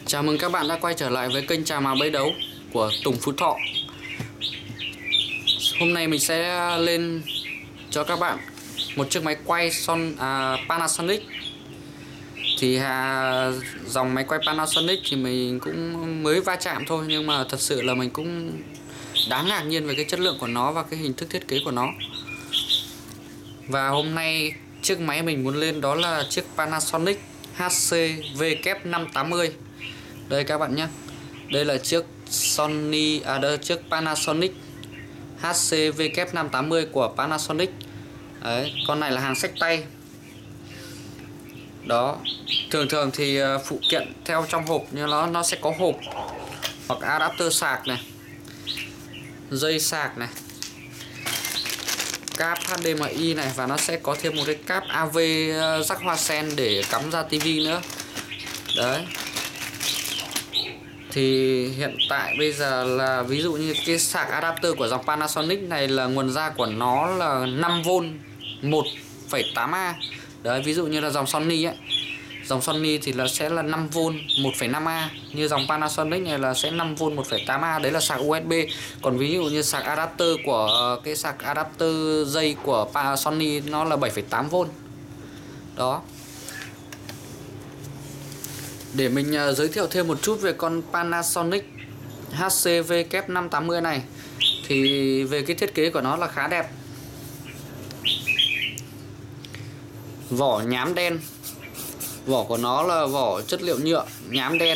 Chào mừng các bạn đã quay trở lại với kênh Trà Mào Bẫy Đấu của Tùng Phú Thọ. Hôm nay mình sẽ lên cho các bạn một chiếc máy quay Panasonic. Thì dòng máy quay Panasonic thì mình cũng mới va chạm thôi, nhưng mà thật sự là mình cũng đáng ngạc nhiên về cái chất lượng của nó và cái hình thức thiết kế của nó. Và hôm nay chiếc máy mình muốn lên đó là chiếc Panasonic HCVK580. Đây các bạn nhé. Đây là chiếc chiếc Panasonic HCVK580 của Panasonic. Đấy, con này là hàng xách tay. Đó, thường thì phụ kiện theo trong hộp như nó sẽ có hộp hoặc adapter sạc này, dây sạc này, cáp HDMI này, và nó sẽ có thêm một cái cáp AV jack hoa sen để cắm ra tivi nữa. Đấy. Thì hiện tại bây giờ là ví dụ như cái sạc adapter của dòng Panasonic này là nguồn ra của nó là 5V 1,8A. Đấy, ví dụ như là dòng Sony ấy. Dòng Sony thì sẽ là 5V 1,5A, như dòng Panasonic này là sẽ 5V 1,8A, đấy là sạc USB. Còn ví dụ như sạc adapter của cái sạc adapter dây của Sony nó là 7,8V. Đó. Để mình giới thiệu thêm một chút về con Panasonic HCVK580 này. Thì về cái thiết kế của nó là khá đẹp. Vỏ nhám đen. Vỏ của nó là vỏ chất liệu nhựa nhám đen.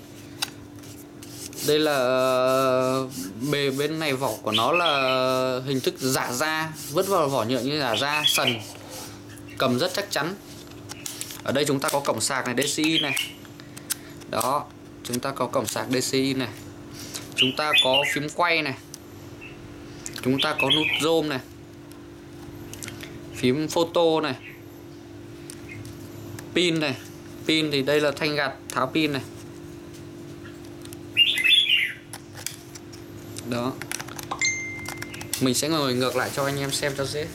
Đây là bề bên này vỏ của nó là hình thức giả da, vứt vào vỏ nhựa như giả da, sần, cầm rất chắc chắn. Ở đây chúng ta có cổng sạc này, DCI này. Đó, chúng ta có cổng sạc DCI này. Chúng ta có phím quay này. Chúng ta có nút zoom này, phím photo này, pin này. Pin thì đây là thanh gạt tháo pin này. Đó. Mình sẽ ngồi ngược lại cho anh em xem cho dễ.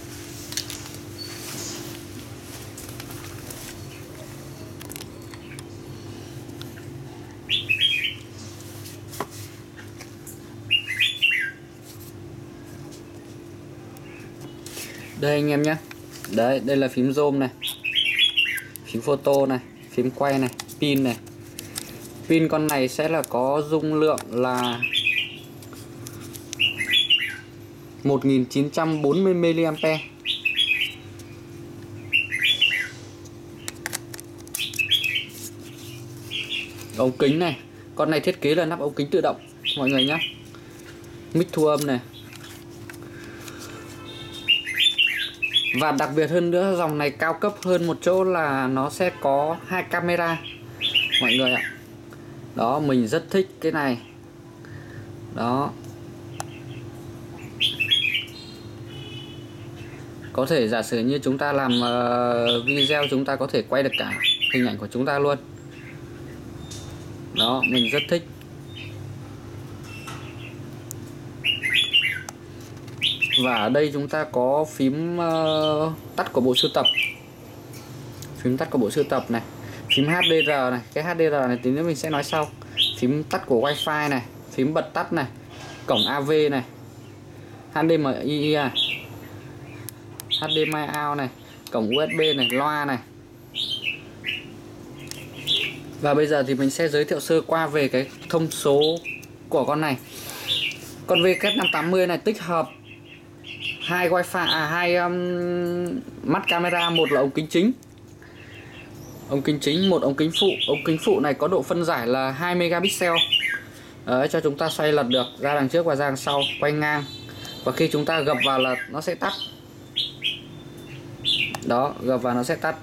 Đây anh em nhé. Đấy, đây là phím zoom này, phím photo này, phím quay này, pin này. Pin con này sẽ là có dung lượng là 1940 mAh. Ống kính này, con này thiết kế là nắp ống kính tự động mọi người nhé. Mic thu âm này. Và đặc biệt hơn nữa, dòng này cao cấp hơn một chỗ là nó sẽ có 2 camera mọi người ạ. Đó, mình rất thích cái này. Đó. Có thể giả sử như chúng ta làm video, chúng ta có thể quay được cả hình ảnh của chúng ta luôn. Đó, mình rất thích. Và ở đây chúng ta có phím tắt của bộ sưu tập. Phím tắt của bộ sưu tập này. Phím HDR này. Cái HDR này tí nữa mình sẽ nói sau. Phím tắt của Wi-Fi này. Phím bật tắt này. Cổng AV này. HDMI này. HDMI out này. Cổng USB này. Loa này. Và bây giờ thì mình sẽ giới thiệu sơ qua về cái thông số của con này. Con VK580 này tích hợp hai Wi-Fi, hai mắt camera, một là ống kính chính. Ống kính chính, một ống kính phụ. Ống kính phụ này có độ phân giải là 2 megapixel. Đấy, cho chúng ta xoay lật được ra đằng trước và ra đằng sau, quay ngang. Và khi chúng ta gập vào là nó sẽ tắt. Đó, gập vào nó sẽ tắt.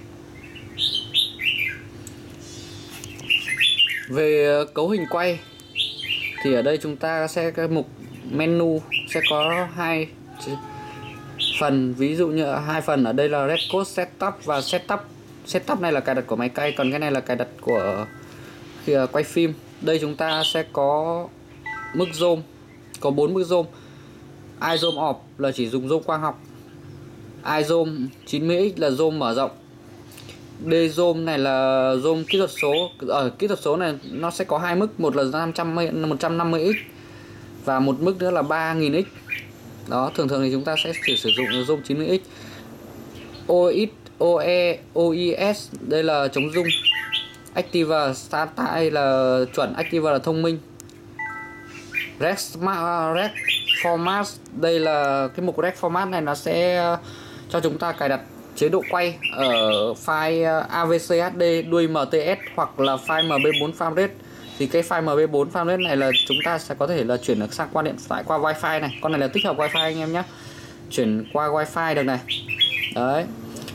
Về cấu hình quay thì ở đây chúng ta sẽ cái mục menu sẽ có hai phần, ví dụ như hai phần ở đây là record setup và setup. Setup này là cài đặt của máy quay, còn cái này là cài đặt của khi quay phim. Đây chúng ta sẽ có mức zoom, có 4 mức zoom. iZoom off là chỉ dùng zoom quang học, iZoom 90x là zoom mở rộng, Đây zoom này là zoom kỹ thuật số. Ở kỹ thuật số này nó sẽ có hai mức, một là 150x và một mức nữa là 3000x. Đó, thường thì chúng ta sẽ chỉ sử dụng zoom 90x. OX, OE, OIS đây là chống rung. Active STATA là chuẩn, Active là thông minh. Rec Format đây là cái mục Rec Format này, nó sẽ cho chúng ta cài đặt chế độ quay ở file AVCHD đuôi MTS hoặc là file MB4 framerate. Thì cái file MB4 framerate này là chúng ta sẽ có thể là chuyển được sang qua điện thoại qua wifi này. Con này là tích hợp wifi anh em nhé, chuyển qua wifi được này. Đấy.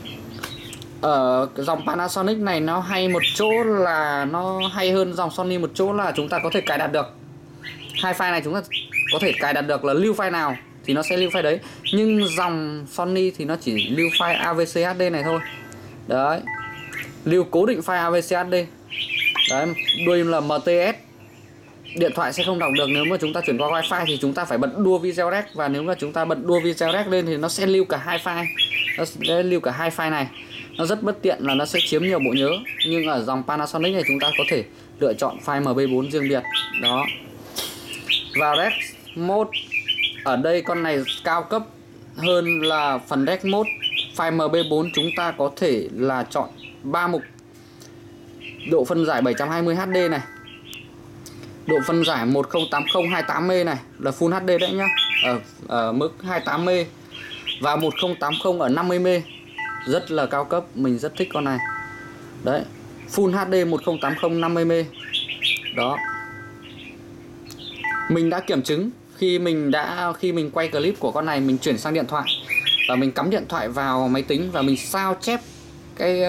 Ở dòng Panasonic này nó hay một chỗ là nó hay hơn dòng Sony một chỗ là chúng ta có thể cài đặt được hai file này, chúng ta có thể cài đặt được là lưu file nào thì nó sẽ lưu file đấy. Nhưng dòng Sony thì nó chỉ lưu file AVCHD này thôi. Đấy, lưu cố định file AVCHD. Đấy, đuôi là MTS. Điện thoại sẽ không đọc được nếu mà chúng ta chuyển qua wifi, thì chúng ta phải bật đua video rec. Và nếu mà chúng ta bật đua video rec lên thì nó sẽ lưu cả hai file. Nó sẽ lưu cả hai file này. Nó rất bất tiện là nó sẽ chiếm nhiều bộ nhớ. Nhưng ở dòng Panasonic này chúng ta có thể lựa chọn file MB4 riêng biệt. Đó. Và rec mode ở đây con này cao cấp hơn là phần rec mode. File MB4 chúng ta có thể là chọn 3 mục. Độ phân giải 720 HD này, độ phân giải 1080 28m này là Full HD đấy nhá, ở mức 28m, và 1080 ở 50m, rất là cao cấp, mình rất thích con này. Đấy, Full HD 1080 50m. Đó. Mình đã kiểm chứng khi mình quay clip của con này, mình chuyển sang điện thoại và mình cắm điện thoại vào máy tính và mình sao chép cái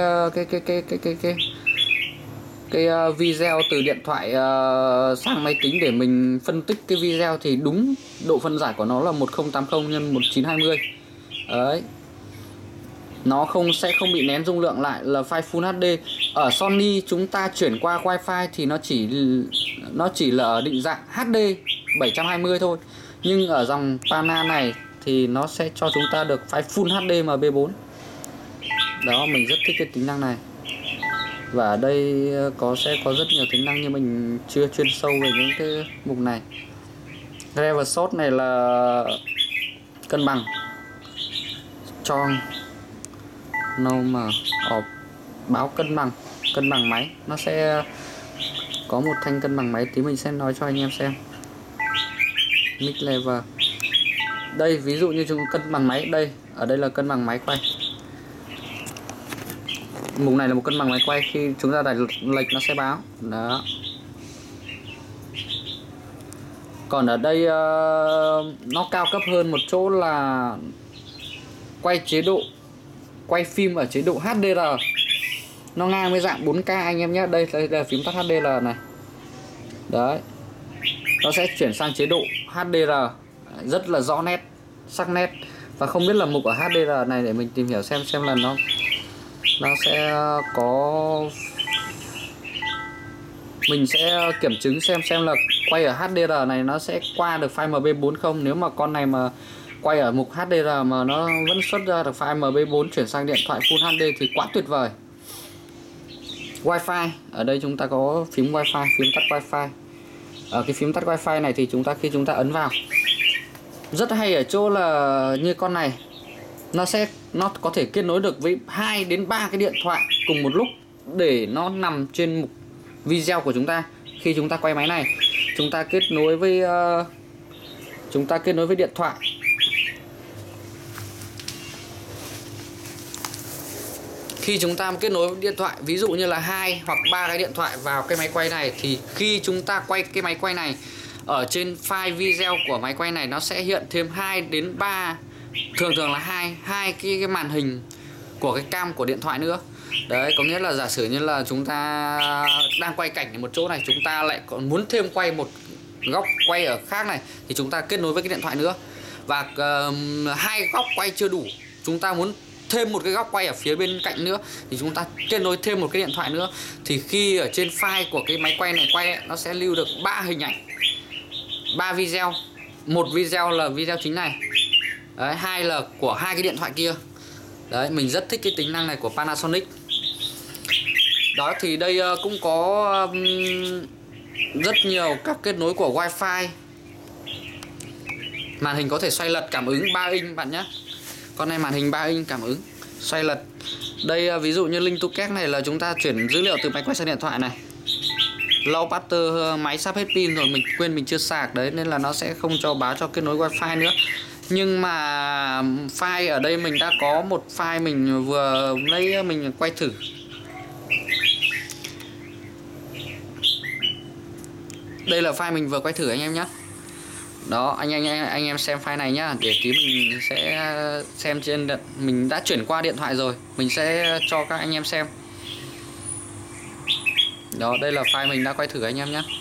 video từ điện thoại sang máy tính để mình phân tích cái video, thì đúng độ phân giải của nó là 1080 x 1920. Đấy. Nó sẽ không bị nén dung lượng lại, là file Full HD. Ở Sony chúng ta chuyển qua wifi thì nó chỉ là ở định dạng HD 720 thôi. Nhưng ở dòng Pana này thì nó sẽ cho chúng ta được file Full HD MB4. Đó, mình rất thích cái tính năng này. Và ở đây sẽ có rất nhiều tính năng nhưng mình chưa chuyên sâu về những cái mục này. Reverse shot này là cân bằng cho normal báo cân bằng máy. Nó sẽ có một thanh cân bằng máy, tí mình sẽ nói cho anh em xem. Mix lever. Đây ví dụ như chúng cân bằng máy, ở đây là cân bằng máy quay. Mục này là một cân bằng máy quay, khi chúng ta đẩy lệch nó sẽ báo. Đó. Còn ở đây nó cao cấp hơn một chỗ là quay phim ở chế độ HDR. Nó ngang với dạng 4K anh em nhé. Đây là phím tắt HDR này. Đấy. Nó sẽ chuyển sang chế độ HDR, rất là rõ nét, sắc nét. Và không biết là mục ở HDR này để mình tìm hiểu xem là nó sẽ có, mình sẽ kiểm chứng xem là quay ở HDR này nó sẽ qua được file MB4 không. Nếu mà con này mà quay ở mục HDR mà nó vẫn xuất ra được file MB4 chuyển sang điện thoại Full HD thì quá tuyệt vời. Wi-Fi, ở đây chúng ta có phím Wi-Fi, phím tắt Wi-Fi. Ở cái phím tắt Wi-Fi này thì khi chúng ta ấn vào, rất hay ở chỗ là như con này nó có thể kết nối được với 2 đến 3 cái điện thoại cùng một lúc để nó nằm trên mục video của chúng ta. Khi chúng ta quay máy này, chúng ta kết nối với điện thoại. Khi chúng ta kết nối với điện thoại, ví dụ như là 2 hoặc 3 cái điện thoại vào cái máy quay này, thì khi chúng ta quay cái máy quay này, ở trên file video của máy quay này nó sẽ hiện thêm 2 đến 3, thường là hai cái màn hình của cái cam của điện thoại nữa. Đấy, có nghĩa là giả sử như là chúng ta đang quay cảnh ở một chỗ này, chúng ta lại còn muốn thêm quay một góc quay ở khác này, thì chúng ta kết nối với cái điện thoại nữa. Và 2 góc quay chưa đủ, chúng ta muốn thêm một cái góc quay ở phía bên cạnh nữa, thì chúng ta kết nối thêm một cái điện thoại nữa. Thì khi ở trên file của cái máy quay này quay ấy, nó sẽ lưu được 3 hình ảnh, 3 video. Một video là video chính này. Đấy, 2 là của 2 cái điện thoại kia. Đấy, mình rất thích cái tính năng này của Panasonic. Đó thì đây cũng có rất nhiều các kết nối của Wi-Fi. Màn hình có thể xoay lật, cảm ứng 3 inch bạn nhé. Con này màn hình 3 inch cảm ứng xoay lật. Đây ví dụ như link to cache này là chúng ta chuyển dữ liệu từ máy quay sang điện thoại này. Low battery, máy sắp hết pin rồi, mình quên mình chưa sạc đấy nên là nó sẽ không cho báo cho kết nối Wi-Fi nữa. Nhưng mà file ở đây mình đã có một file mình vừa lấy mình quay thử. Đây là file mình vừa quay thử anh em nhé. Đó, anh em xem file này nhá, để tí mình sẽ xem trên mình đã chuyển qua điện thoại rồi, mình sẽ cho các anh em xem. Đó, đây là file mình đã quay thử anh em nhé.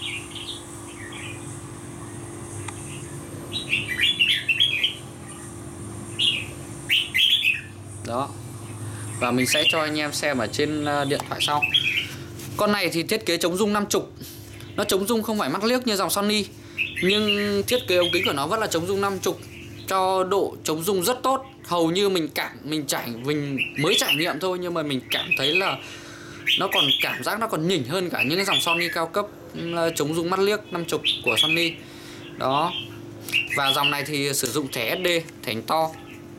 Đó. Và mình sẽ cho anh em xem ở trên điện thoại sau. Con này thì thiết kế chống rung 50. Nó chống rung không phải mắc liếc như dòng Sony, nhưng thiết kế ống kính của nó vẫn là chống rung 50, cho độ chống rung rất tốt. Hầu như mình mới trải nghiệm thôi, nhưng mà mình cảm thấy là nó còn cảm giác nó còn nhỉnh hơn cả những cái dòng Sony cao cấp chống rung mắt liếc 50 của Sony. Đó. Và dòng này thì sử dụng thẻ SD, thẻ to.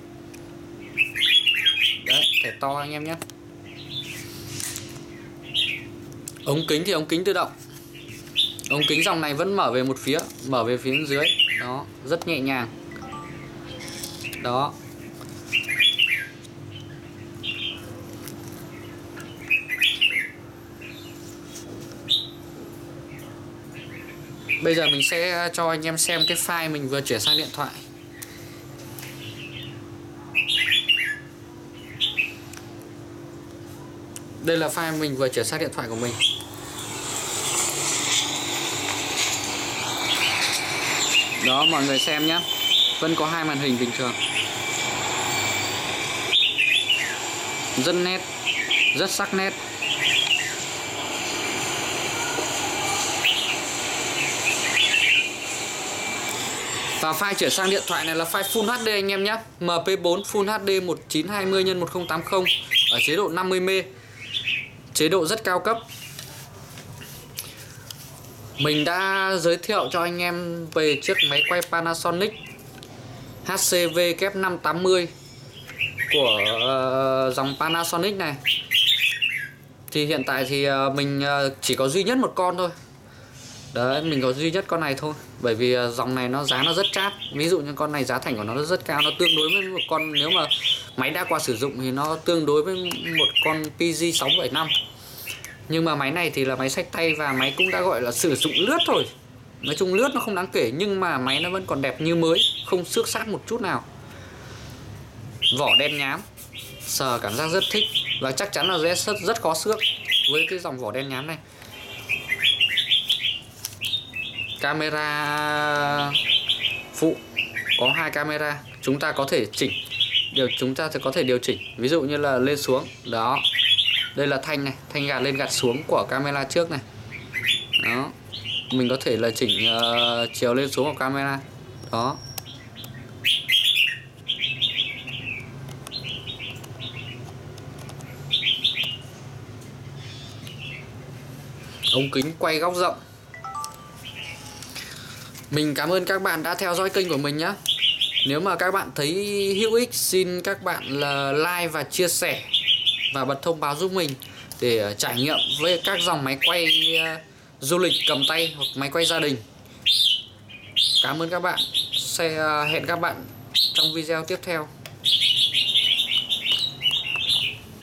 Đấy, thẻ to anh em nhé. Ống kính thì ống kính tự động. Ống kính dòng này vẫn mở về một phía, mở về phía dưới. Đó, rất nhẹ nhàng. Đó. Bây giờ mình sẽ cho anh em xem cái file mình vừa chuyển sang điện thoại. Đây là file mình vừa chuyển sang điện thoại của mình. Đó, mọi người xem nhé. Vẫn có hai màn hình bình thường. Rất nét, rất sắc nét. Và file chuyển sang điện thoại này là file Full HD anh em nhé. MP4 Full HD 1920 x 1080 ở chế độ 50M. Chế độ rất cao cấp. Mình đã giới thiệu cho anh em về chiếc máy quay Panasonic HCV kép 580 của dòng Panasonic này. Thì hiện tại thì mình chỉ có duy nhất một con thôi. Đấy, mình có duy nhất con này thôi. Bởi vì dòng này giá nó rất chát. Ví dụ như con này giá thành của nó rất cao. Nó tương đối với một con, nếu mà máy đã qua sử dụng thì nó tương đối với một con PG675. Nhưng mà máy này thì là máy xách tay và máy cũng đã gọi là sử dụng lướt thôi. Nói chung lướt nó không đáng kể, nhưng mà máy nó vẫn còn đẹp như mới, không xước sát một chút nào. Vỏ đen nhám, sờ cảm giác rất thích. Và chắc chắn là rất khó xước với cái dòng vỏ đen nhám này. Camera phụ có 2 camera, chúng ta có thể điều chỉnh, ví dụ như là lên xuống. Đó. Đây là thanh này, thanh gạt lên gạt xuống của camera trước này. Đó. Mình có thể là chỉnh chiều lên xuống của camera. Đó. Ống kính quay góc rộng. Mình cảm ơn các bạn đã theo dõi kênh của mình nhé. Nếu mà các bạn thấy hữu ích, xin các bạn là like và chia sẻ và bật thông báo giúp mình để trải nghiệm với các dòng máy quay du lịch cầm tay hoặc máy quay gia đình. Cảm ơn các bạn. Sẽ hẹn các bạn trong video tiếp theo.